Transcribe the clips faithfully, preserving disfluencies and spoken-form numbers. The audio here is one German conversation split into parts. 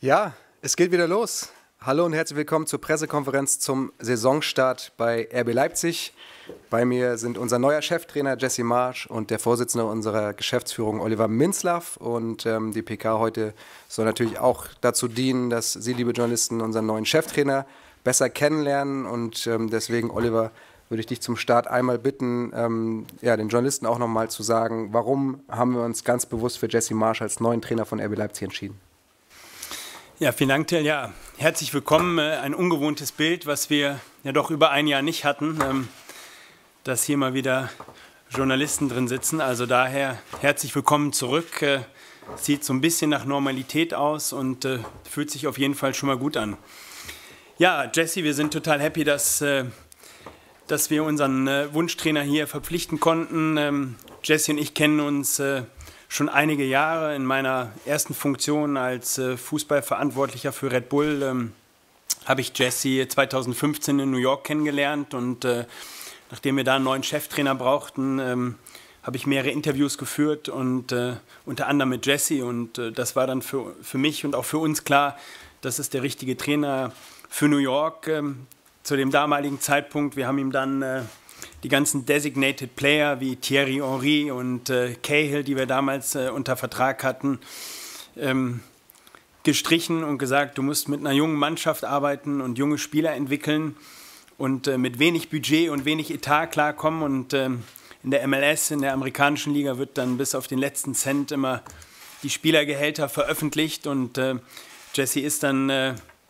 Ja, es geht wieder los. Hallo und herzlich willkommen zur Pressekonferenz zum Saisonstart bei R B Leipzig. Bei mir sind unser neuer Cheftrainer Jesse Marsch und der Vorsitzende unserer Geschäftsführung Oliver Minzlaff. Und ähm, die P K heute soll natürlich auch dazu dienen, dass Sie, liebe Journalisten, unseren neuen Cheftrainer besser kennenlernen. Und ähm, deswegen, Oliver, würde ich dich zum Start einmal bitten, ähm, ja, den Journalisten auch nochmal zu sagen, warum haben wir uns ganz bewusst für Jesse Marsch als neuen Trainer von R B Leipzig entschieden? Ja, vielen Dank, Till. Ja, herzlich willkommen. Ein ungewohntes Bild, was wir ja doch über ein Jahr nicht hatten, dass hier mal wieder Journalisten drin sitzen. Also daher herzlich willkommen zurück. Sieht so ein bisschen nach Normalität aus und fühlt sich auf jeden Fall schon mal gut an. Ja, Jesse, wir sind total happy, dass, dass wir unseren Wunschtrainer hier verpflichten konnten. Jesse und ich kennen uns schon einige Jahre. In meiner ersten Funktion als äh, Fußballverantwortlicher für Red Bull ähm, habe ich Jesse zweitausendfünfzehn in New York kennengelernt und äh, nachdem wir da einen neuen Cheftrainer brauchten, ähm, habe ich mehrere Interviews geführt und äh, unter anderem mit Jesse und äh, das war dann für, für mich und auch für uns klar, das ist der richtige Trainer für New York. Ähm, zu dem damaligen Zeitpunkt, wir haben ihm dann äh, die ganzen Designated Player wie Thierry Henry und äh, Cahill, die wir damals äh, unter Vertrag hatten, ähm, gestrichen und gesagt, du musst mit einer jungen Mannschaft arbeiten und junge Spieler entwickeln und äh, mit wenig Budget und wenig Etat klarkommen. Und ähm, in der M L S, in der amerikanischen Liga, wird dann bis auf den letzten Cent immer die Spielergehälter veröffentlicht und äh, Jesse ist dann äh,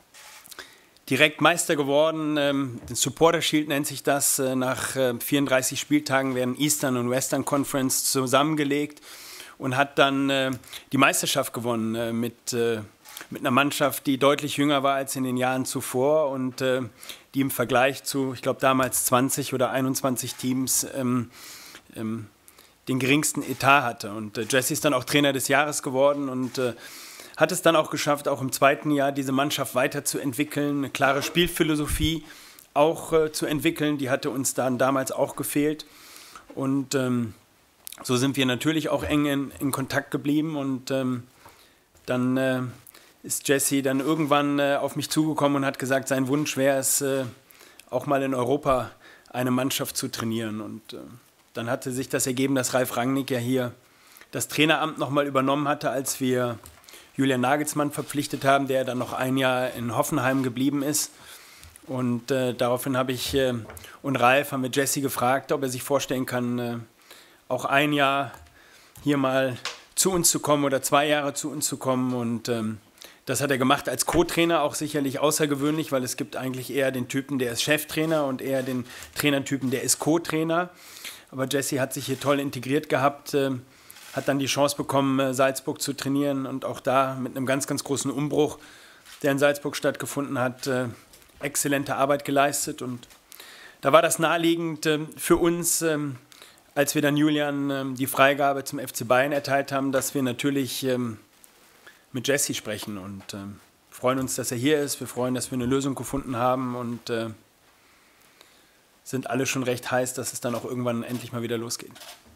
direkt Meister geworden, ähm, den Supporter Shield nennt sich das, äh, nach äh, vierunddreißig Spieltagen werden Eastern und Western Conference zusammengelegt und hat dann äh, die Meisterschaft gewonnen äh, mit, äh, mit einer Mannschaft, die deutlich jünger war als in den Jahren zuvor und äh, die im Vergleich zu, ich glaube damals zwanzig oder einundzwanzig Teams ähm, ähm, den geringsten Etat hatte. Und äh, Jesse ist dann auch Trainer des Jahres geworden und äh, hat es dann auch geschafft, auch im zweiten Jahr diese Mannschaft weiterzuentwickeln, eine klare Spielphilosophie auch äh, zu entwickeln. Die hatte uns dann damals auch gefehlt. Und ähm, so sind wir natürlich auch eng in, in Kontakt geblieben. Und ähm, dann äh, ist Jesse dann irgendwann äh, auf mich zugekommen und hat gesagt, sein Wunsch wäre es, äh, auch mal in Europa eine Mannschaft zu trainieren. Und äh, dann hatte sich das ergeben, dass Ralf Rangnick ja hier das Traineramt nochmal übernommen hatte, als wir Julian Nagelsmann verpflichtet haben, der dann noch ein Jahr in Hoffenheim geblieben ist. Und äh, daraufhin habe ich äh, und Ralf haben wir Jesse gefragt, ob er sich vorstellen kann, äh, auch ein Jahr hier mal zu uns zu kommen oder zwei Jahre zu uns zu kommen. Und ähm, das hat er gemacht als Co-Trainer, auch sicherlich außergewöhnlich, weil es gibt eigentlich eher den Typen, der ist Cheftrainer und eher den Trainertypen, der ist Co-Trainer. Aber Jesse hat sich hier toll integriert gehabt, äh, hat dann die Chance bekommen, Salzburg zu trainieren und auch da mit einem ganz, ganz großen Umbruch, der in Salzburg stattgefunden hat, äh, exzellente Arbeit geleistet. Und da war das naheliegend äh, für uns, äh, als wir dann Julian äh, die Freigabe zum F C Bayern erteilt haben, dass wir natürlich äh, mit Jesse sprechen und äh, freuen uns, dass er hier ist. Wir freuen, dass wir eine Lösung gefunden haben und äh, sind alle schon recht heiß, dass es dann auch irgendwann endlich mal wieder losgeht.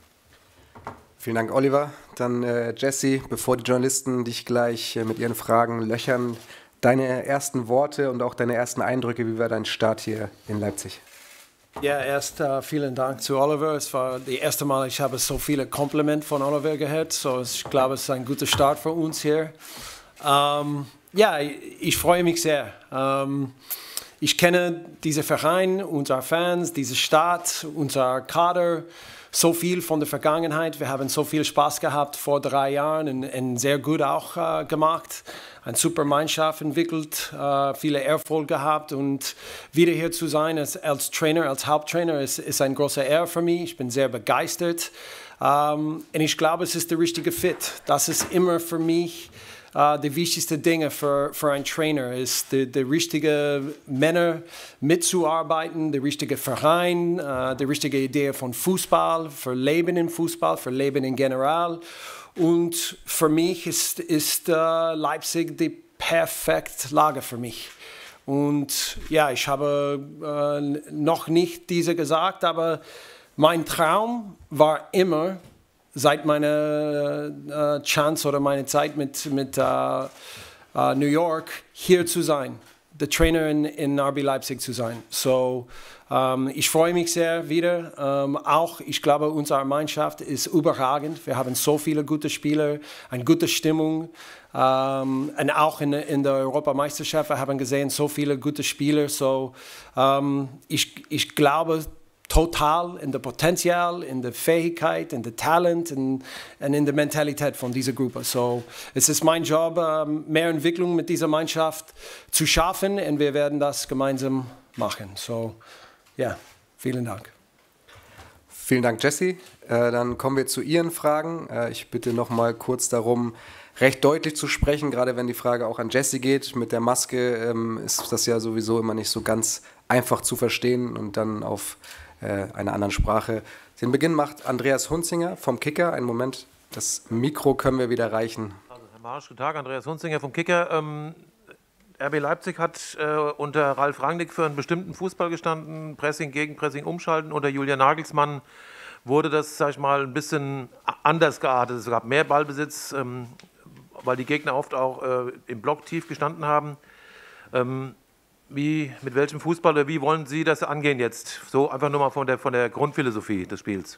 Vielen Dank, Oliver. Dann äh, Jesse, bevor die Journalisten dich gleich äh, mit ihren Fragen löchern, deine ersten Worte und auch deine ersten Eindrücke, wie war dein Start hier in Leipzig? Ja, erst uh, vielen Dank zu Oliver. Es war das erste Mal, ich habe so viele Komplimente von Oliver gehört. So, ich glaube, es ist ein guter Start für uns hier. Um, ja, ich freue mich sehr. Um, ich kenne diesen Verein, unsere Fans, diese Stadt, unser Kader. So viel von der Vergangenheit. Wir haben so viel Spaß gehabt vor drei Jahren und, und sehr gut auch äh, gemacht. Eine super Mannschaft entwickelt, äh, viele Erfolge gehabt und wieder hier zu sein als, als Trainer, als Haupttrainer ist, ist ein großer Ehre für mich. Ich bin sehr begeistert ähm, und ich glaube, es ist der richtige Fit. Das ist immer für mich Uh, die wichtigsten Dinge für, für einen Trainer ist, die, die richtigen Männer mitzuarbeiten, der richtige Verein, uh, die richtige Idee von Fußball, für Leben im Fußball, für Leben in general. Und für mich ist, ist uh, Leipzig die perfekte Lage für mich. Und ja, ich habe uh, noch nicht diese gesagt, aber mein Traum war immer, seit meiner äh, Chance oder meiner Zeit mit, mit, äh, uh, New York, hier zu sein, der Trainer in, in R B Leipzig zu sein. So, um, ich freue mich sehr wieder. Um, auch, ich glaube, unsere Mannschaft ist überragend. Wir haben so viele gute Spieler, eine gute Stimmung. Um, und auch in, in der Europameisterschaft, wir haben gesehen, so viele gute Spieler. So, um, ich, ich glaube, total in der Potenzial, in der Fähigkeit, in der Talent und, und in der Mentalität von dieser Gruppe. So, es ist mein Job, mehr Entwicklung mit dieser Mannschaft zu schaffen und wir werden das gemeinsam machen. So, ja, vielen Dank. Vielen Dank, Jesse. Äh, dann kommen wir zu Ihren Fragen. Äh, ich bitte noch mal kurz darum, recht deutlich zu sprechen, gerade wenn die Frage auch an Jesse geht. Mit der Maske ähm, ist das ja sowieso immer nicht so ganz einfach zu verstehen und dann auf einer anderen Sprache. Den Beginn macht Andreas Hunzinger vom Kicker. Einen Moment, das Mikro können wir wieder reichen. Also, Herr Marsch, guten Tag, Andreas Hunzinger vom Kicker. Ähm, R B Leipzig hat äh, unter Ralf Rangnick für einen bestimmten Fußball gestanden, Pressing, Gegenpressing, Umschalten. Unter Julian Nagelsmann wurde das, sag ich mal, ein bisschen anders geartet. Es gab mehr Ballbesitz, ähm, weil die Gegner oft auch äh, im Block tief gestanden haben. Ähm, Wie, mit welchem Fußball oder wie wollen Sie das angehen jetzt? So einfach nur mal von der, von der Grundphilosophie des Spiels.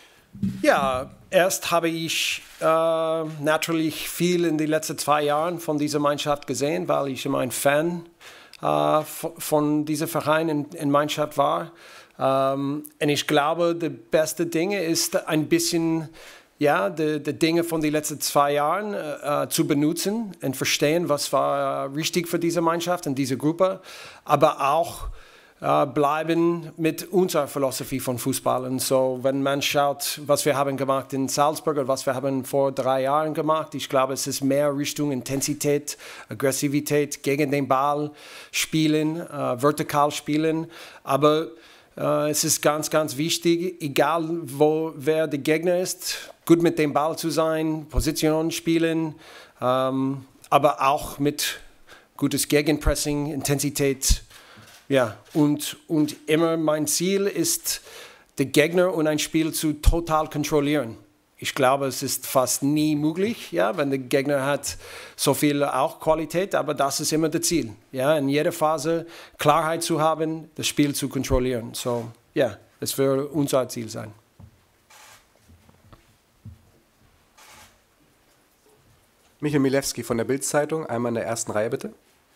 Ja, erst habe ich äh, natürlich viel in den letzten zwei Jahren von dieser Mannschaft gesehen, weil ich immer ein Fan äh, von diesem Verein in, in Mannschaft war. Ähm, und ich glaube, das beste Ding ist ein bisschen ja, die, die Dinge von den letzten zwei Jahren äh, zu benutzen und verstehen, was war äh, richtig für diese Mannschaft und diese Gruppe, aber auch äh, bleiben mit unserer Philosophie von Fußball. Und so, wenn man schaut, was wir haben gemacht in Salzburg und was wir haben vor drei Jahren gemacht, ich glaube, es ist mehr Richtung Intensität, Aggressivität, gegen den Ball spielen, äh, vertikal spielen, aber äh, es ist ganz, ganz wichtig, egal wo wer der Gegner ist, gut mit dem Ball zu sein, Position spielen, ähm, aber auch mit gutes Gegenpressing, Intensität. Ja, und, und immer mein Ziel ist, den Gegner und ein Spiel zu total kontrollieren. Ich glaube, es ist fast nie möglich, ja, wenn der Gegner hat so viel auch Qualität, aber das ist immer das Ziel. Ja, in jeder Phase Klarheit zu haben, das Spiel zu kontrollieren. So, ja, das wird unser Ziel sein. Michael Milewski von der Bild-Zeitung, einmal in der ersten Reihe, bitte.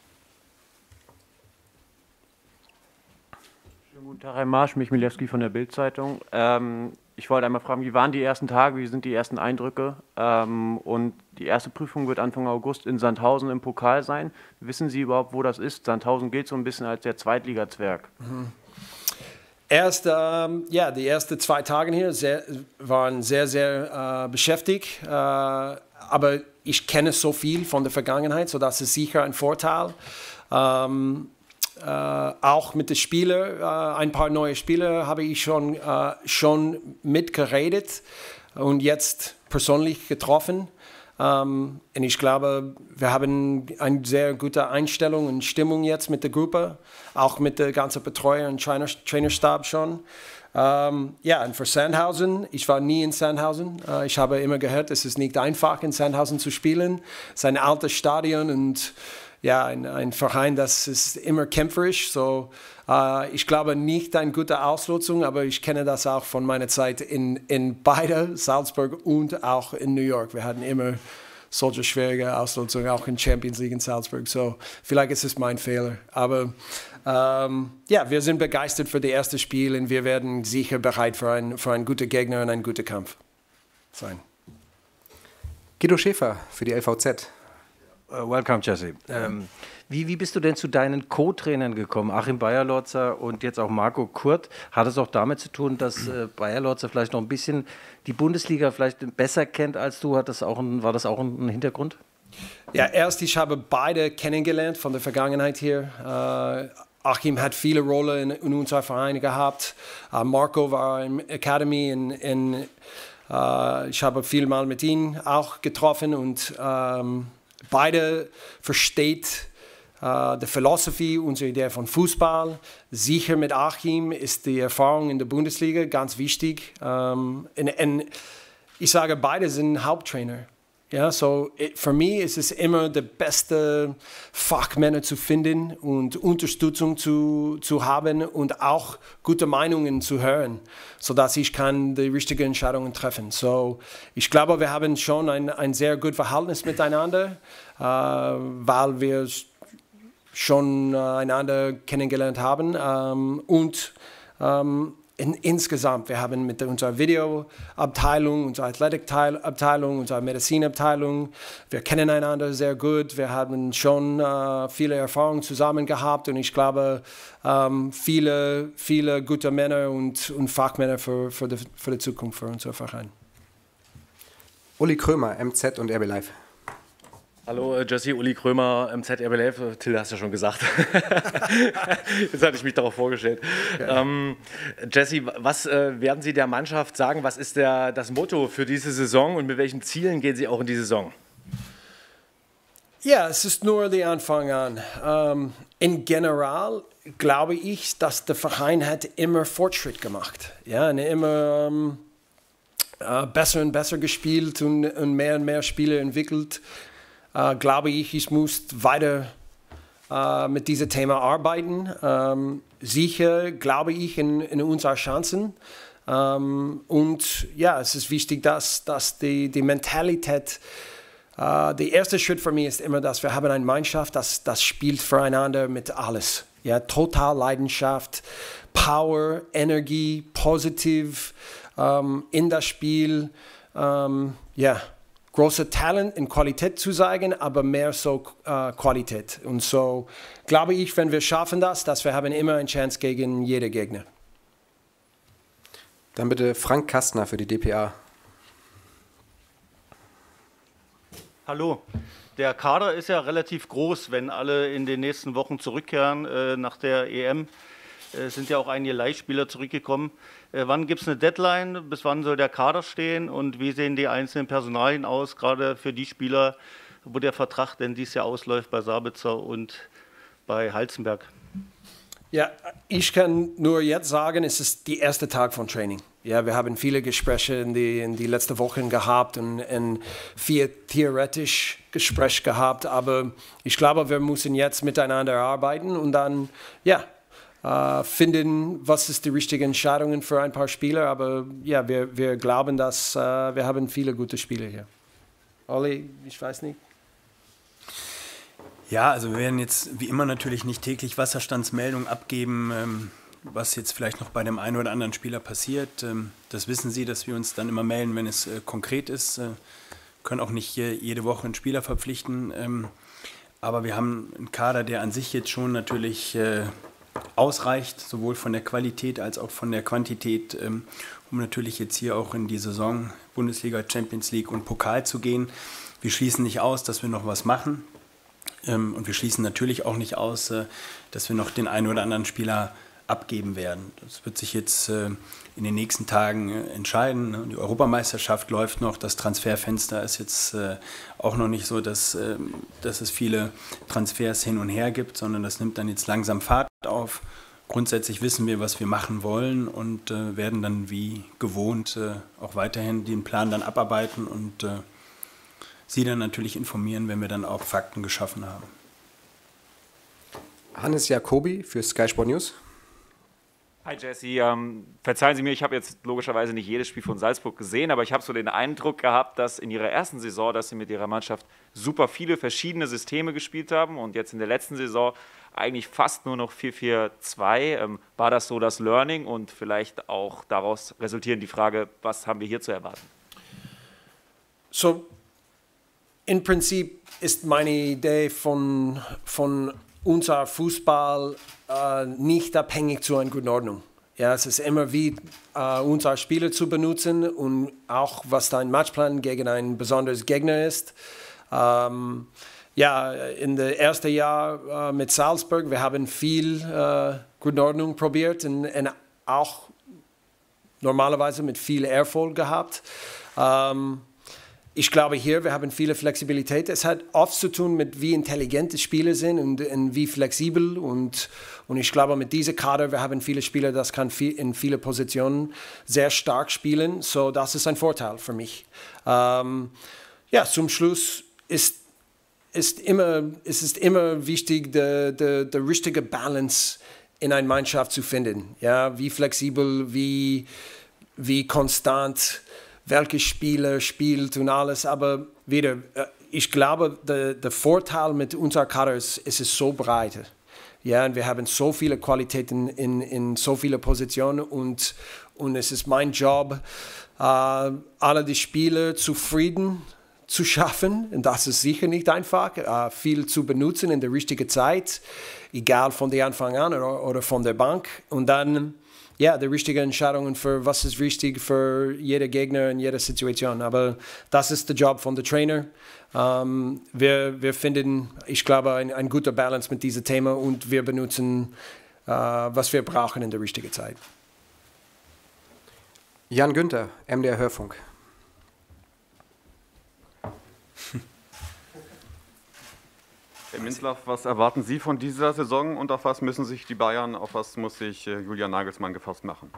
Schönen guten Tag, Herr Marsch, Michael Milewski von der Bild-Zeitung. Ähm, ich wollte einmal fragen, wie waren die ersten Tage, wie sind die ersten Eindrücke? Ähm, und die erste Prüfung wird Anfang August in Sandhausen im Pokal sein. Wissen Sie überhaupt, wo das ist? Sandhausen gilt so ein bisschen als der Zweitliga-Zwerg. Mhm. Erst, ähm, ja, die ersten zwei Tage hier sehr, waren sehr, sehr äh, beschäftigt. Äh, aber ich kenne so viel von der Vergangenheit, so das ist sicher ein Vorteil. Ähm, äh, auch mit den Spielern, äh, ein paar neue Spieler habe ich schon, äh, schon mitgeredet und jetzt persönlich getroffen. Ähm, und ich glaube, wir haben eine sehr gute Einstellung und Stimmung jetzt mit der Gruppe, auch mit der ganzen Betreuer und Trainer, Trainerstab schon. Ähm, ja, und für Sandhausen, ich war nie in Sandhausen. Äh, ich habe immer gehört, es ist nicht einfach, in Sandhausen zu spielen. Es ist ein altes Stadion und ja, ein, ein Verein, das ist immer kämpferisch. So, äh, ich glaube nicht eine gute Auslosung, aber ich kenne das auch von meiner Zeit in, in beide, Salzburg und auch in New York. Wir hatten immer solche schwierige Auslosungen, auch in Champions League in Salzburg. So, vielleicht ist es mein Fehler, aber ähm, ja, wir sind begeistert für das erste Spiel und wir werden sicher bereit für, ein, für einen guten Gegner und einen guten Kampf sein. Guido Schäfer für die L V Z. Uh, welcome, Jesse. Ähm, wie, wie bist du denn zu deinen Co-Trainern gekommen? Achim Beierlorzer und jetzt auch Marco Kurth. Hat es auch damit zu tun, dass äh, Beierlorzer vielleicht noch ein bisschen die Bundesliga vielleicht besser kennt als du? Hat das auch ein, war das auch ein, ein Hintergrund? Ja, erst, ich habe beide kennengelernt von der Vergangenheit hier. Äh, Achim hat viele Rollen in, in unserem Verein gehabt. Uh, Marco war im Academy in, in uh, ich habe viel mal mit ihm auch getroffen und ähm, beide versteht uh, die Philosophie, unsere Idee von Fußball. Sicher mit Achim ist die Erfahrung in der Bundesliga ganz wichtig. Um, und, und ich sage, beide sind Haupttrainer. Ja, so für mich ist es immer der beste Fachmänner zu finden und Unterstützung zu, zu haben und auch gute Meinungen zu hören, sodass ich kann die richtigen Entscheidungen treffen. So, ich glaube, wir haben schon ein, ein sehr gutes Verhältnis miteinander, äh, weil wir schon äh, einander kennengelernt haben ähm, und ähm, In, insgesamt, wir haben mit unserer Videoabteilung, unserer Athletikabteilung, unserer Medizinabteilung, wir kennen einander sehr gut, wir haben schon äh, viele Erfahrungen zusammen gehabt und ich glaube, ähm, viele, viele gute Männer und, und Fachmänner für, für, die, für die Zukunft für unseren Verein. Uli Krömer, M Z und R B Live. Hallo Jesse, Uli Krömer, M Z R B Live. Till, hast du ja schon gesagt. Jetzt hatte ich mich darauf vorgestellt. Ja. Ähm, Jesse, was äh, werden Sie der Mannschaft sagen? Was ist der, das Motto für diese Saison und mit welchen Zielen gehen Sie auch in die Saison? Ja, es ist nur der Anfang an. Ähm, in general glaube ich, dass der Verein hat immer Fortschritt gemacht. Ja, und immer ähm, äh, besser und besser gespielt und, und mehr und mehr Spiele entwickelt. Uh, glaube ich, ich muss weiter uh, mit diesem Thema arbeiten. Um, sicher glaube ich in, in unsere Chancen. Um, und ja, es ist wichtig, dass, dass die, die Mentalität, uh, der erste Schritt für mich ist immer, dass wir haben eine Mannschaft, das, das spielt füreinander mit alles. Ja, total Leidenschaft, Power, Energie, positiv um, in das Spiel. Um, ja. Große Talent in Qualität zu zeigen, aber mehr so äh, Qualität. Und so glaube ich, wenn wir schaffen das, dass wir haben immer eine Chance gegen jeden Gegner. Dann bitte Frank Kastner für die D P A. Hallo. Der Kader ist ja relativ groß, wenn alle in den nächsten Wochen zurückkehren äh, nach der E M. Es sind ja auch einige Leihspieler zurückgekommen. Äh, wann gibt es eine Deadline? Bis wann soll der Kader stehen? Und wie sehen die einzelnen Personalien aus, gerade für die Spieler, wo der Vertrag denn dieses Jahr ausläuft bei Sabitzer und bei Halzenberg? Ja, ich kann nur jetzt sagen, es ist der erste Tag von Training. Ja, wir haben viele Gespräche in die, in die letzten Wochen gehabt und, und viel theoretisch Gespräche gehabt. Aber ich glaube, wir müssen jetzt miteinander arbeiten und dann, ja, Uh, finden, was ist die richtige Entscheidungen für ein paar Spieler, aber ja, wir, wir glauben, dass uh, wir haben viele gute Spieler hier. Olli, ich weiß nicht. Ja, also wir werden jetzt wie immer natürlich nicht täglich Wasserstandsmeldungen abgeben, ähm, was jetzt vielleicht noch bei dem einen oder anderen Spieler passiert. Ähm, das wissen Sie, dass wir uns dann immer melden, wenn es äh, konkret ist. Äh, können auch nicht äh, jede Woche einen Spieler verpflichten, ähm, aber wir haben einen Kader, der an sich jetzt schon natürlich äh, ausreicht, sowohl von der Qualität als auch von der Quantität, um natürlich jetzt hier auch in die Saison Bundesliga, Champions League und Pokal zu gehen. Wir schließen nicht aus, dass wir noch was machen und wir schließen natürlich auch nicht aus, dass wir noch den einen oder anderen Spieler abgeben werden. Das wird sich jetzt in den nächsten Tagen entscheiden. Die Europameisterschaft läuft noch, das Transferfenster ist jetzt auch noch nicht so, dass, dass es viele Transfers hin und her gibt, sondern das nimmt dann jetzt langsam Fahrt auf. Grundsätzlich wissen wir, was wir machen wollen und werden dann wie gewohnt auch weiterhin den Plan dann abarbeiten und Sie dann natürlich informieren, wenn wir dann auch Fakten geschaffen haben. Hannes Jacobi für Sky Sport News. Hi Jesse, ähm, verzeihen Sie mir, ich habe jetzt logischerweise nicht jedes Spiel von Salzburg gesehen, aber ich habe so den Eindruck gehabt, dass in Ihrer ersten Saison, dass Sie mit Ihrer Mannschaft super viele verschiedene Systeme gespielt haben und jetzt in der letzten Saison eigentlich fast nur noch vier vier zwei. Ähm, war das so das Learning und vielleicht auch daraus resultierend die Frage, was haben wir hier zu erwarten? So, im Prinzip ist meine Idee von, von unser Fußball äh, nicht abhängig zu einer guten Ordnung. Ja, es ist immer wie äh, unsere Spieler zu benutzen und auch was dein Matchplan gegen einen besonderen Gegner ist. Ähm, ja, in dem ersten Jahr äh, mit Salzburg, wir haben viel äh, gute Ordnung probiert und, und auch normalerweise mit viel Erfolg gehabt. Ähm, Ich glaube hier, wir haben viele Flexibilität. Es hat oft zu tun mit, wie intelligent die Spieler sind und, und wie flexibel. Und, und ich glaube, mit diesem Kader, wir haben viele Spieler, das kann viel, in viele Positionen sehr stark spielen. So, das ist ein Vorteil für mich. Ähm, ja, zum Schluss ist, ist, immer, ist es immer wichtig, die, die, die richtige Balance in einer Mannschaft zu finden. Ja, wie flexibel, wie, wie konstant, welche Spieler spielt und alles. Aber wieder, ich glaube, der, der Vorteil mit unserer Kader ist, ist es so breit. Ja, und wir haben so viele Qualitäten in, in so viele Positionen und, und es ist mein Job, äh, alle die Spieler zufrieden zu schaffen. Und das ist sicher nicht einfach, äh, viel zu benutzen in der richtigen Zeit, egal von der Anfang an oder, oder von der Bank. Und dann, ja, die richtigen Entscheidungen für was ist wichtig für jede Gegner in jeder Situation. Aber das ist der Job von der Trainer. Um, wir, wir finden, ich glaube, ein, ein guter Balance mit diesem Thema und wir benutzen, uh, was wir brauchen in der richtigen Zeit. Jan Günther, M D R Hörfunk. Herr Minzlaff, was erwarten Sie von dieser Saison und auf was müssen sich die Bayern, auf was muss sich äh, Julian Nagelsmann gefasst machen?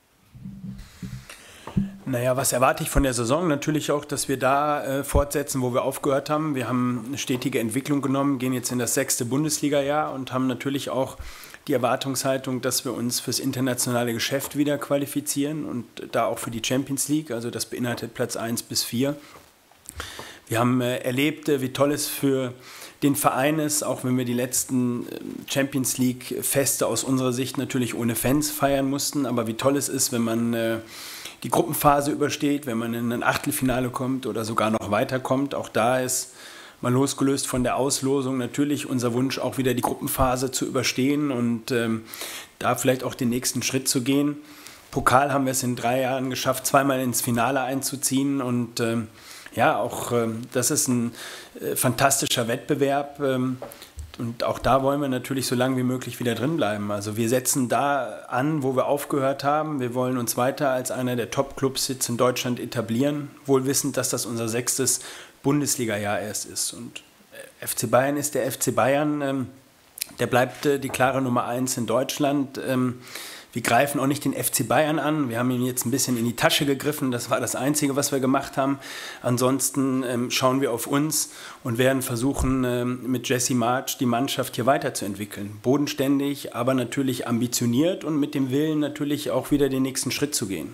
Naja, was erwarte ich von der Saison? Natürlich auch, dass wir da äh, fortsetzen, wo wir aufgehört haben. Wir haben eine stetige Entwicklung genommen, gehen jetzt in das sechste Bundesliga-Jahr und haben natürlich auch die Erwartungshaltung, dass wir uns fürs internationale Geschäft wieder qualifizieren und da auch für die Champions League, also das beinhaltet Platz eins bis vier. Wir haben äh, erlebt, äh, wie toll es für den Verein ist, auch wenn wir die letzten Champions League-Feste aus unserer Sicht natürlich ohne Fans feiern mussten, aber wie toll es ist, wenn man äh, die Gruppenphase übersteht, wenn man in ein Achtelfinale kommt oder sogar noch weiterkommt. Auch da ist mal losgelöst von der Auslosung natürlich unser Wunsch, auch wieder die Gruppenphase zu überstehen und ähm, da vielleicht auch den nächsten Schritt zu gehen. Pokal haben wir es in drei Jahren geschafft, zweimal ins Finale einzuziehen und ähm, ja, auch ähm, das ist ein äh, fantastischer Wettbewerb. Ähm, Und auch da wollen wir natürlich so lange wie möglich wieder drin bleiben. Also wir setzen da an, wo wir aufgehört haben. Wir wollen uns weiter als einer der Top-Clubs jetzt in Deutschland etablieren, wohl wissend, dass das unser sechstes Bundesliga-Jahr erst ist. Und F C Bayern ist der F C Bayern, ähm, der bleibt äh, die klare Nummer eins in Deutschland. Ähm, wir greifen auch nicht den F C Bayern an. Wir haben ihn jetzt ein bisschen in die Tasche gegriffen. Das war das Einzige, was wir gemacht haben. Ansonsten ähm, schauen wir auf uns und werden versuchen, ähm, mit Jesse Marsch die Mannschaft hier weiterzuentwickeln. Bodenständig, aber natürlich ambitioniert und mit dem Willen natürlich auch wieder den nächsten Schritt zu gehen.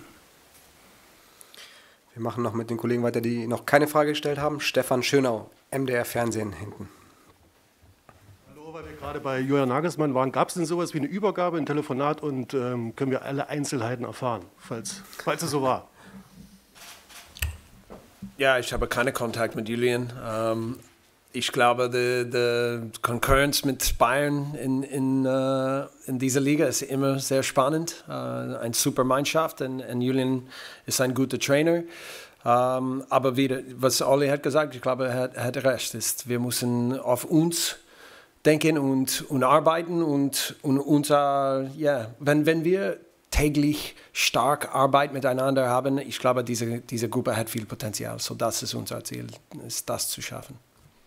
Wir machen noch mit den Kollegen weiter, die noch keine Frage gestellt haben. Stefan Schönau, M D R Fernsehen hinten. Weil wir gerade bei Julian Nagelsmann waren, gab es denn sowas wie eine Übergabe, ein Telefonat und ähm, können wir alle Einzelheiten erfahren, falls, falls es so war? Ja, ich habe keinen Kontakt mit Julian. Ähm, ich glaube, die, die Konkurrenz mit Bayern in, in, uh, in dieser Liga ist immer sehr spannend. Uh, eine super Mannschaft und, und Julian ist ein guter Trainer. Um, aber wieder, was Olli hat gesagt, ich glaube, er hat, er hat recht. Ist, wir müssen auf uns denken und, und arbeiten und, und unser, ja, wenn, wenn wir täglich stark Arbeit miteinander haben, ich glaube, diese, diese Gruppe hat viel Potenzial. So, das ist unser Ziel, ist das zu schaffen.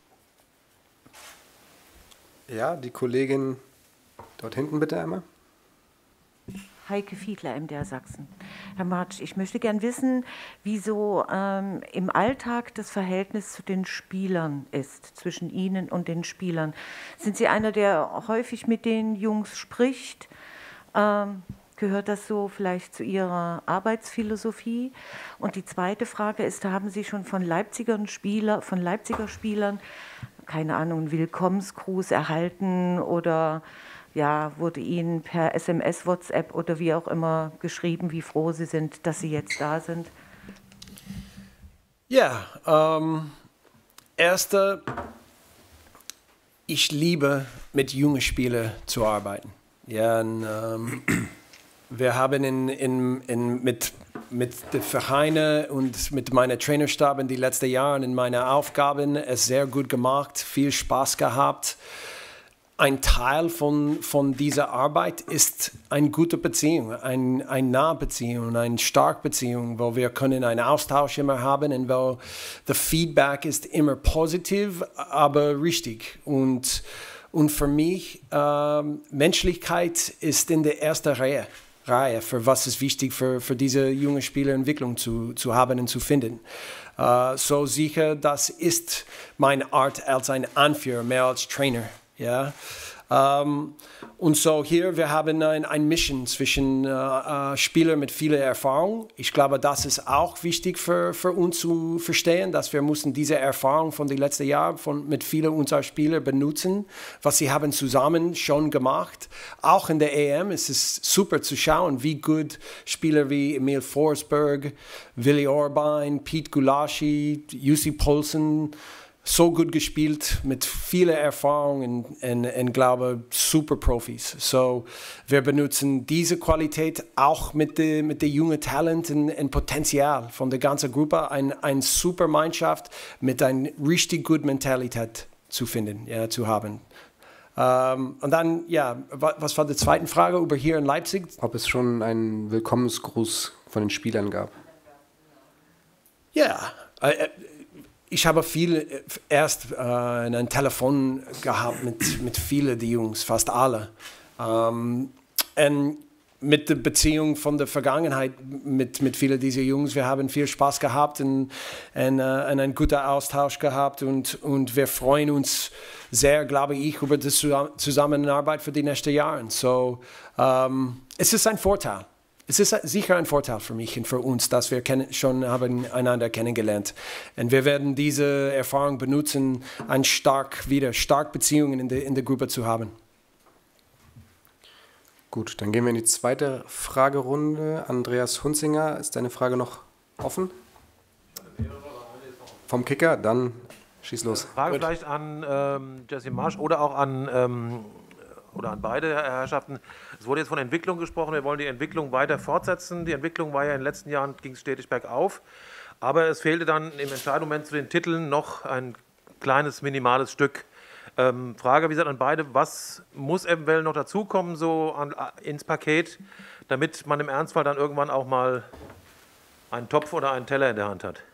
Ja, die Kollegin dort hinten bitte einmal. Heike Fiedler, M D R Sachsen. Herr Marsch, ich möchte gern wissen, wie so ähm, im Alltag das Verhältnis zu den Spielern ist, zwischen Ihnen und den Spielern. Sind Sie einer, der häufig mit den Jungs spricht? Ähm, gehört das so vielleicht zu Ihrer Arbeitsphilosophie? Und die zweite Frage ist, haben Sie schon von Leipziger Spieler, von Leipziger Spielern, keine Ahnung, einen Willkommensgruß erhalten oder ja, wurde Ihnen per S M S, WhatsApp oder wie auch immer geschrieben, wie froh Sie sind, dass Sie jetzt da sind? Ja, ähm, erster, ich liebe mit jungen Spielern zu arbeiten. Ja, und, ähm, wir haben in, in, in, mit, mit den Vereinen und mit meiner Trainerstab in den letzten Jahren in meinen Aufgaben es sehr gut gemacht, viel Spaß gehabt. Ein Teil von, von dieser Arbeit ist eine gute Beziehung, ein, eine nahe Beziehung, eine starke Beziehung, wo wir können einen Austausch immer haben und wo das Feedback ist immer positiv, aber richtig. Und, und für mich, ähm, Menschlichkeit ist in der ersten Reihe. Reihe, für was ist wichtig für, für diese junge Spielerentwicklung zu, zu haben und zu finden. Uh, so sicher, das ist meine Art als ein Anführer, mehr als Trainer. Ja? Um, und so hier, wir haben ein, ein Mission zwischen uh, uh, Spielern mit viel Erfahrung. Ich glaube, das ist auch wichtig für, für uns zu verstehen, dass wir müssen diese Erfahrung von den letzten Jahren von, mit vielen unserer Spieler benutzen, was sie haben zusammen schon gemacht. Auch in der E M ist es super zu schauen, wie gut Spieler wie Emil Forsberg, Willi Orbein, Pete Gulaschi, Jussi Poulsen, so gut gespielt, mit viel Erfahrung und, und, und glaube, super Profis. So, wir benutzen diese Qualität auch mit der mit der jungen Talent und, und Potenzial von der ganzen Gruppe, eine ein super Mannschaft mit einer richtig guten Mentalität zu finden, ja, zu haben. Um, und dann, ja, was war die zweite Frage über hier in Leipzig? Ob es schon einen Willkommensgruß von den Spielern gab? Ja, äh, ich habe viel erst äh, ein Telefon gehabt mit, mit vielen der Jungs, fast alle. Um, und mit der Beziehung von der Vergangenheit mit, mit vielen dieser Jungs, wir haben viel Spaß gehabt und, und, äh, und einen guten Austausch gehabt und, und wir freuen uns sehr, glaube ich, über die Zusammenarbeit für die nächsten Jahre. So, um, es ist ein Vorteil. Es ist sicher ein Vorteil für mich und für uns, dass wir kennen, schon haben einander kennengelernt. Und wir werden diese Erfahrung benutzen, ein stark wieder stark Beziehungen in der, in der Gruppe zu haben. Gut, dann gehen wir in die zweite Fragerunde. Andreas Hunzinger, ist deine Frage noch offen? Vom Kicker, dann schieß los. Frage Gut. vielleicht an ähm, Jesse Marsch oder auch an ähm, oder an beide Herrschaften. Es wurde jetzt von Entwicklung gesprochen, wir wollen die Entwicklung weiter fortsetzen. Die Entwicklung war ja in den letzten Jahren, ging es stetig bergauf, aber es fehlte dann im entscheidenden Moment zu den Titeln noch ein kleines, minimales Stück. Ähm, Frage, wie gesagt, an beide, was muss eventuell noch dazukommen so an, ins Paket, damit man im Ernstfall dann irgendwann auch mal einen Topf oder einen Teller in der Hand hat?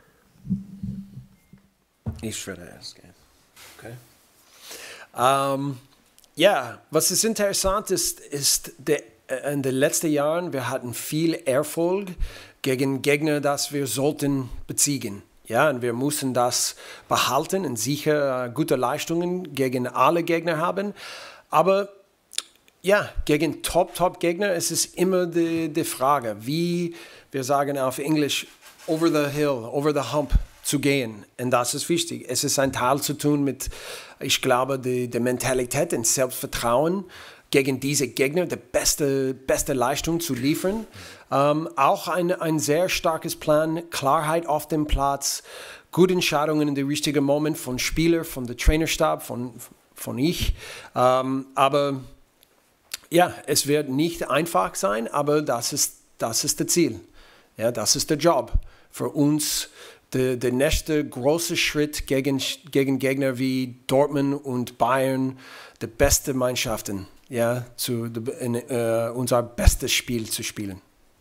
Ich würde erst gehen. Okay. Um Ja, was ist interessant ist, ist der, in den letzten Jahren, wir hatten viel Erfolg gegen Gegner, das wir sollten besiegen. Ja, und wir müssen das behalten und sicher gute Leistungen gegen alle Gegner haben. Aber ja, gegen Top-Top-Gegner ist es immer die, die Frage, wie wir sagen auf Englisch, over the hill, over the hump zu gehen. Und das ist wichtig. Es ist ein Teil zu tun mit, ich glaube, die, die Mentalität und Selbstvertrauen gegen diese Gegner, die beste, beste Leistung zu liefern. Ähm, auch ein, ein sehr starkes Plan, Klarheit auf dem Platz, gute Entscheidungen in den richtigen Moment von Spieler, von der Trainerstab, von, von ich. Ähm, aber ja, es wird nicht einfach sein, aber das ist, das ist das Ziel. Ja, das ist der Job für uns. Der, der nächste große Schritt gegen, gegen Gegner wie Dortmund und Bayern, die besten Mannschaften, ja, zu, in, uh, unser bestes Spiel zu spielen.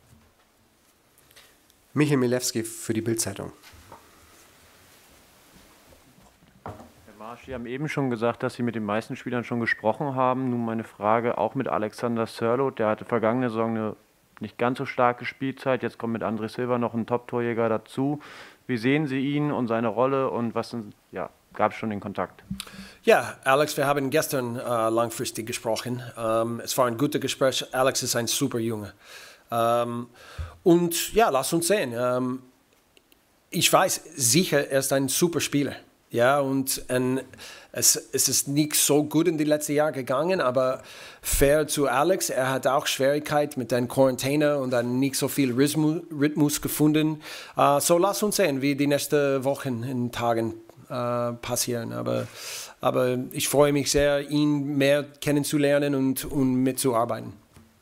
Michael Milewski für die Bild-Zeitung. Herr Marsch, Sie haben eben schon gesagt, dass Sie mit den meisten Spielern schon gesprochen haben. Nun meine Frage auch mit Alexander Sörloth, der hatte vergangene Saison eine nicht ganz so starke Spielzeit. Jetzt kommt mit André Silva noch ein Top-Torjäger dazu. Wie sehen Sie ihn und seine Rolle und was sind, ja, gab es schon den Kontakt? Ja, Alex, wir haben gestern äh, langfristig gesprochen. Ähm, es war ein gutes Gespräch. Alex ist ein super Junge. Ähm, und ja, lass uns sehen. Ähm, ich weiß sicher, er ist ein super Spieler. Ja, und ähm, es, es ist nicht so gut in den letzten Jahren gegangen, aber fair zu Alex, er hat auch Schwierigkeit mit der Quarantäne und dann nicht so viel Rhythmus, Rhythmus gefunden. Uh, so lass uns sehen, wie die nächsten Wochen und Tagen uh, passieren. Aber, aber ich freue mich sehr, ihn mehr kennenzulernen und, und mitzuarbeiten.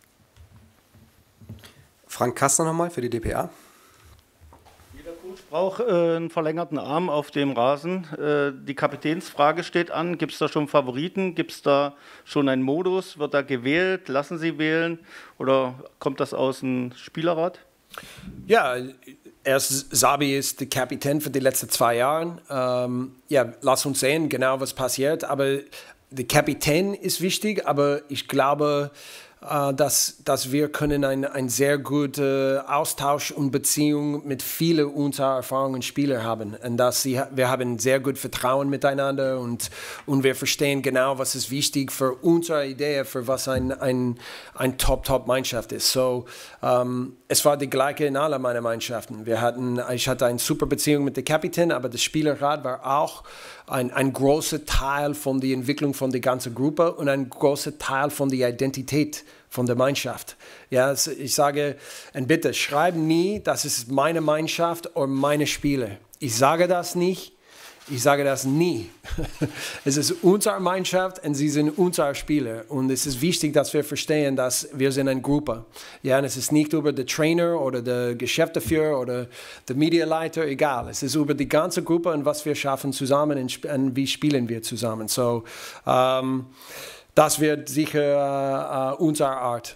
Frank Kastner nochmal für die D P A. Ich brauche äh, einen verlängerten Arm auf dem Rasen. Äh, die Kapitänsfrage steht an. Gibt es da schon Favoriten? Gibt es da schon einen Modus? Wird da gewählt? Lassen Sie wählen? Oder kommt das aus dem Spielerrat? Ja, erst Sabi ist der Kapitän für die letzten zwei Jahre. Ähm, ja, lass uns sehen, genau was passiert. Aber der Kapitän ist wichtig, aber ich glaube, äh, dass, dass wir können ein, ein sehr guten Austausch und Beziehung mit vielen unserer erfahrenen Spieler haben. Und dass sie, wir haben sehr gut Vertrauen miteinander und, und wir verstehen genau, was ist wichtig für unsere Idee, für was ein, ein, ein Top-Top-Mannschaft ist. So, ähm, es war die gleiche in aller meiner Mannschaften. Wir hatten, ich hatte eine super Beziehung mit dem Kapitän, aber der Spielerrat war auch ein, ein großer Teil von der Entwicklung von der ganzen Gruppe und ein großer Teil von der Identität von der Mannschaft. Ja, ich sage, und bitte, schreib nie, das ist meine Mannschaft oder meine Spieler. Ich sage das nicht, ich sage das nie. Es ist unsere Mannschaft und sie sind unsere Spieler. Und es ist wichtig, dass wir verstehen, dass wir sind eine Gruppe. Ja, und es ist nicht über den Trainer oder den Geschäftsführer oder den Medialeiter, egal. Es ist über die ganze Gruppe und was wir schaffen zusammen und, und wie spielen wir zusammen. So, ähm, das wird sicher äh, unsere Art.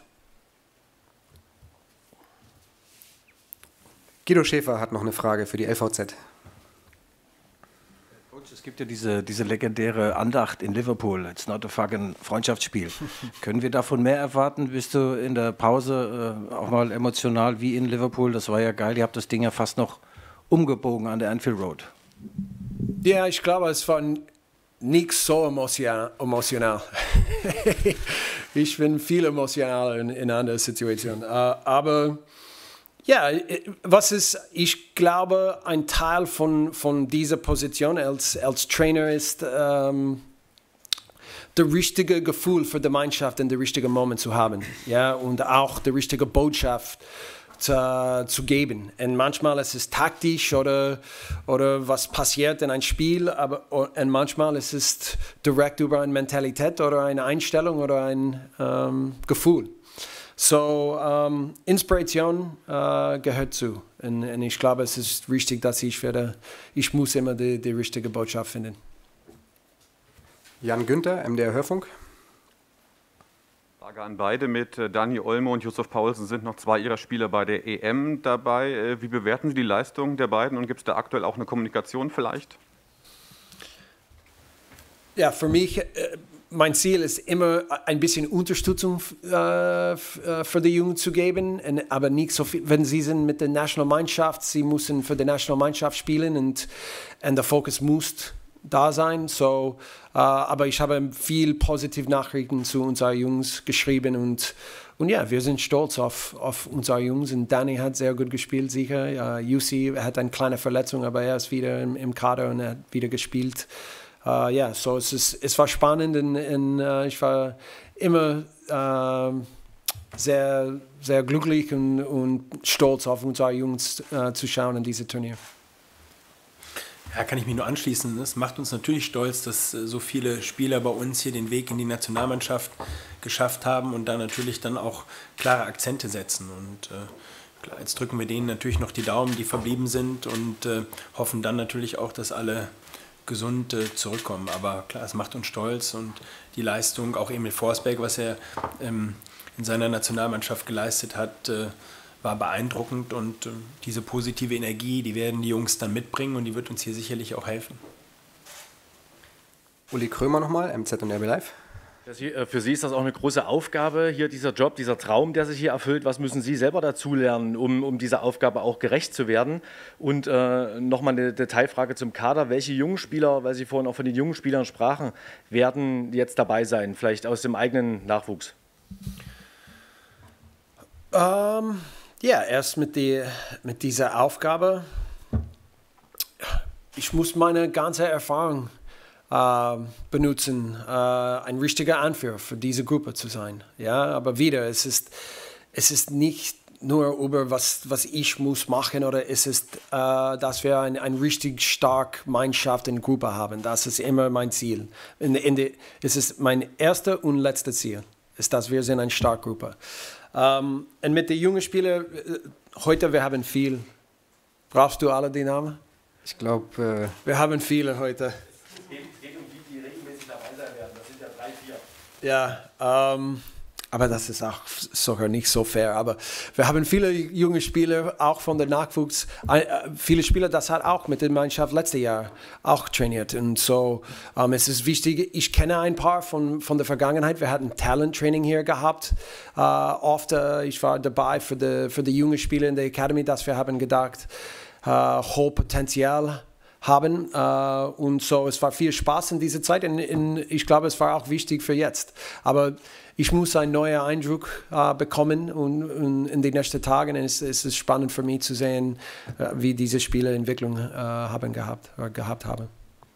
Guido Schäfer hat noch eine Frage für die L V Z. Es gibt ja diese, diese legendäre Andacht in Liverpool, it's not a fucking Freundschaftsspiel. Können wir davon mehr erwarten? Bist du in der Pause äh, auch mal emotional wie in Liverpool? Das war ja geil, ihr habt das Ding ja fast noch umgebogen an der Anfield Road. Ja, ich glaube, es war nicht so emotional. Ich bin viel emotionaler in, in anderen Situationen. Uh, aber ja, was ist, ich glaube, ein Teil von, von dieser Position als, als Trainer ist, ähm, das richtige Gefühl für die Mannschaft in den richtigen Moment zu haben. Ja, und auch die richtige Botschaft zu, zu geben. Und manchmal ist es taktisch oder, oder was passiert in einem Spiel, aber und manchmal ist es direkt über eine Mentalität oder eine Einstellung oder ein ähm, Gefühl. So, ähm, Inspiration äh, gehört zu. Und, und ich glaube, es ist wichtig, dass ich werde, ich muss immer die, die richtige Botschaft finden. Jan Günther, M D R Hörfunk. Frage an beide mit Dani Olmo und Yusuf Paulsen sind noch zwei ihrer Spieler bei der E M dabei. Wie bewerten Sie die Leistung der beiden und gibt es da aktuell auch eine Kommunikation vielleicht? Ja, für mich, äh, mein Ziel ist immer, ein bisschen Unterstützung äh, für die Jungen zu geben, und, aber nicht so viel, wenn sie sind mit der Nationalmannschaft, sie müssen für die Nationalmannschaft spielen und, und der Fokus muss da sein. So, äh, aber ich habe viel positive Nachrichten zu unseren Jungs geschrieben und, und ja, wir sind stolz auf, auf unsere Jungs und Danny hat sehr gut gespielt, sicher. Ja, Jussi hat eine kleine Verletzung, aber er ist wieder im, im Kader und er hat wieder gespielt. Uh, ja, so es, ist, es war spannend und, und uh, ich war immer uh, sehr, sehr glücklich und, und stolz auf unsere Jungs uh, zu schauen in diesem Turnier. Ja, kann ich mich nur anschließen. Es macht uns natürlich stolz, dass so viele Spieler bei uns hier den Weg in die Nationalmannschaft geschafft haben und da natürlich dann auch klare Akzente setzen. Und äh, klar, jetzt drücken wir denen natürlich noch die Daumen, die verblieben sind und äh, hoffen dann natürlich auch, dass alle gesund äh, zurückkommen. Aber klar, es macht uns stolz und die Leistung, auch Emil Forsberg, was er ähm, in seiner Nationalmannschaft geleistet hat, äh, war beeindruckend und äh, diese positive Energie, die werden die Jungs dann mitbringen und die wird uns hier sicherlich auch helfen. Uli Krömer nochmal, M Z und R B Live. Für Sie ist das auch eine große Aufgabe, hier dieser Job, dieser Traum, der sich hier erfüllt. Was müssen Sie selber dazulernen, um, um dieser Aufgabe auch gerecht zu werden? Und äh, nochmal eine Detailfrage zum Kader. Welche jungen Spieler, weil Sie vorhin auch von den jungen Spielern sprachen, werden jetzt dabei sein, vielleicht aus dem eigenen Nachwuchs? Um, ja, erst mit, die, mit dieser Aufgabe. Ich muss meine ganze Erfahrung Uh, benutzen, uh, ein richtiger Anführer für diese Gruppe zu sein. Ja, aber wieder, es ist, es ist nicht nur über was, was ich muss machen, oder es ist, uh, dass wir ein, ein richtig stark Mannschaft in Gruppe haben. Das ist immer mein Ziel. In, in die, es ist mein erstes und letztes Ziel, ist, dass wir sind eine starke Gruppe. Um, und mit den jungen Spielern, heute wir haben viel. Brauchst du alle die Namen? Ich glaube, uh, wir haben viele heute. Es geht um die, die regelmäßig dabei sein werden. Das sind ja drei, vier. Ja, ähm, Aber das ist auch sogar nicht so fair. Aber wir haben viele junge Spieler, auch von der Nachwuchs. Viele Spieler, das hat auch mit der Mannschaft letztes Jahr auch trainiert. Und so ähm, es ist wichtig, ich kenne ein paar von, von der Vergangenheit. Wir hatten Talent-Training hier gehabt. Äh, oft, äh, ich war dabei für die, für die jungen Spieler in der Academy, dass wir haben gedacht, äh, hohe Potenzial haben äh, und so, es war viel Spaß in dieser Zeit und in, ich glaube, es war auch wichtig für jetzt. Aber ich muss einen neuen Eindruck äh, bekommen und, und in den nächsten Tagen ist, ist es spannend für mich zu sehen, äh, wie diese Spiele Entwicklung äh, haben gehabt, äh, gehabt haben.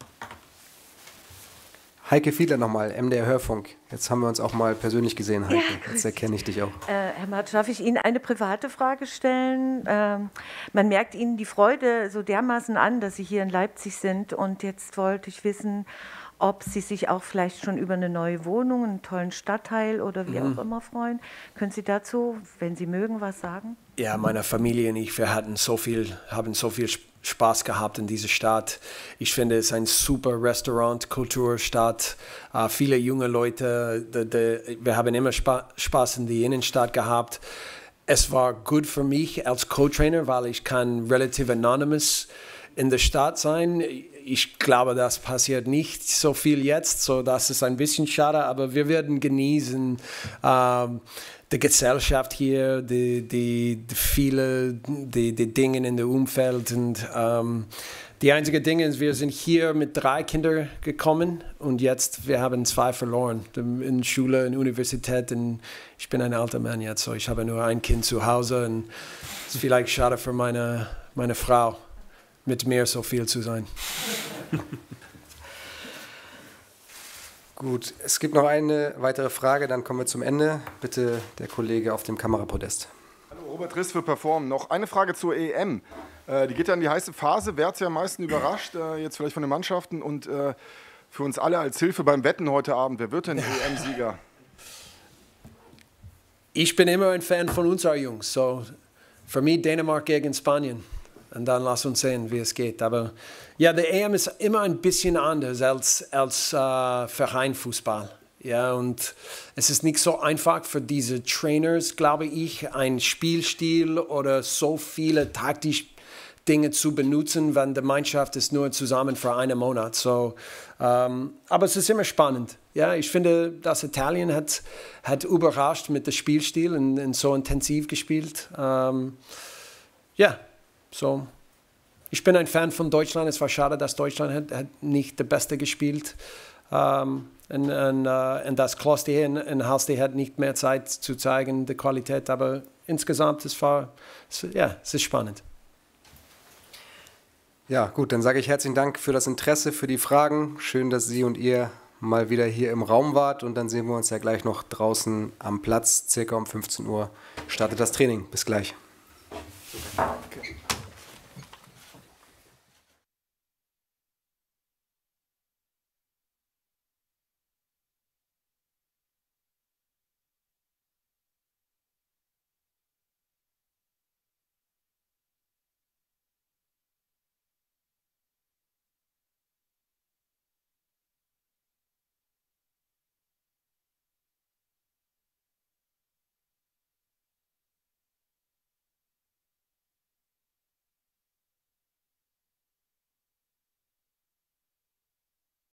Heike Fiedler nochmal, M D R Hörfunk. Jetzt haben wir uns auch mal persönlich gesehen, Heike. Ja, jetzt erkenne ich dich auch. Äh, Herr Martsch, darf ich Ihnen eine private Frage stellen? Ähm, man merkt Ihnen die Freude so dermaßen an, dass Sie hier in Leipzig sind. Und jetzt wollte ich wissen, ob Sie sich auch vielleicht schon über eine neue Wohnung, einen tollen Stadtteil oder wie mhm. auch immer freuen. Können Sie dazu, wenn Sie mögen, was sagen? Ja, meine Familie und ich, wir hatten so viel, haben so viel Spaß gehabt in dieser Stadt. Ich finde, es ist ein super Restaurant, Kulturstadt. Uh, viele junge Leute, de, de, wir haben immer Spa Spaß in der Innenstadt gehabt. Es war gut für mich als Co-Trainer, weil ich kann relativ anonymous in der Stadt sein. Ich glaube, das passiert nicht so viel jetzt, so das ist ein bisschen schade, aber wir werden genießen ähm, die Gesellschaft hier, die, die, die viele die, die Dinge in dem Umfeld. Und ähm, die einzige Dinge ist, wir sind hier mit drei Kindern gekommen und jetzt wir haben zwei verloren in Schule, in Universität. Und ich bin ein alter Mann jetzt, so ich habe nur ein Kind zu Hause und es ist vielleicht schade für meine, meine Frau, mit mir so viel zu sein. Gut, es gibt noch eine weitere Frage, dann kommen wir zum Ende. Bitte der Kollege auf dem Kamerapodest. Hallo, Robert Riss für Perform. Noch eine Frage zur E M. Äh, die geht ja in die heiße Phase. Wer hat Sie am meisten überrascht, äh, jetzt vielleicht von den Mannschaften und äh, für uns alle als Hilfe beim Wetten heute Abend? Wer wird denn E M-Sieger? Ich bin immer ein Fan von unseren Jungs. So, für mich Dänemark gegen Spanien. Und dann lass uns sehen, wie es geht. Aber ja, der E M ist immer ein bisschen anders als, als äh, Vereinfußball. Ja, und es ist nicht so einfach für diese Trainers, glaube ich, ein Spielstil oder so viele taktische Dinge zu benutzen, wenn die Mannschaft ist nur zusammen für einen Monat. So, ähm, aber es ist immer spannend. Ja, ich finde, dass Italien hat, hat überrascht mit dem Spielstil und, und so intensiv gespielt. Ähm, ja. So, ich bin ein Fan von Deutschland. Es war schade, dass Deutschland hat, hat nicht der Beste gespielt. Um, und, und, uh, und das Kloster in, in Halsti hat nicht mehr Zeit zu zeigen, die Qualität. Aber insgesamt, es war, es, ja, es ist spannend. Ja, gut, dann sage ich herzlichen Dank für das Interesse, für die Fragen. Schön, dass Sie und ihr mal wieder hier im Raum wart. Und dann sehen wir uns ja gleich noch draußen am Platz. Circa um fünfzehn Uhr startet das Training. Bis gleich. Okay.